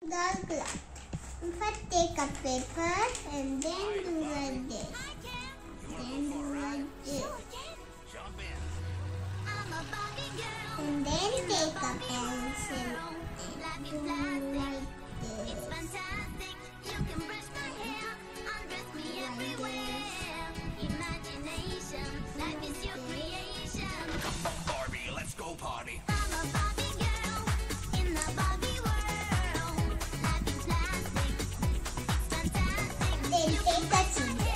Dark cloud. First take a paper and then do like this. Then do like this. And then take a pencil and do like this. Let's go party. Then take a scissors.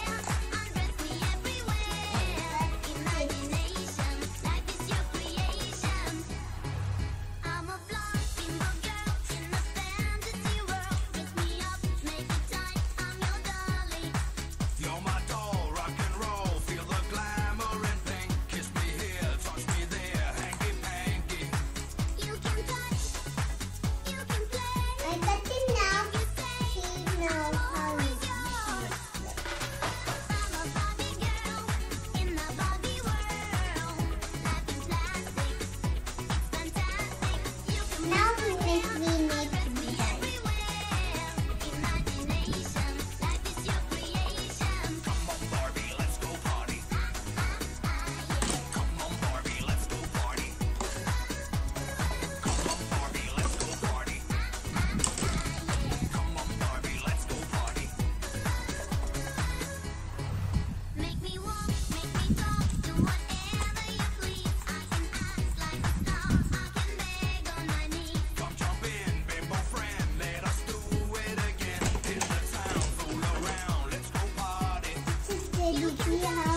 You're my doll, rock and roll, feel the glamour and pink. Kiss me here, touch me there, hanky panky. You can touch, you can play. I got it now. See now how you I'm a Barbie girl in the Barbie world. Life is plastic, it's fantastic. You can now we make me die. everywhere. Imagination, life is your creation. Come on, Barbie, let's go party. Come on, Barbie, let's go party. Come on, Barbie, let's go party. Come on, Barbie, let's go party. Make me walk, make me talk, do whatever you please. I can act like a star, I can beg on my knees. Come jump in, bimbo friend, let us do it again. In the town, fool around, let's go party. Sister, did you have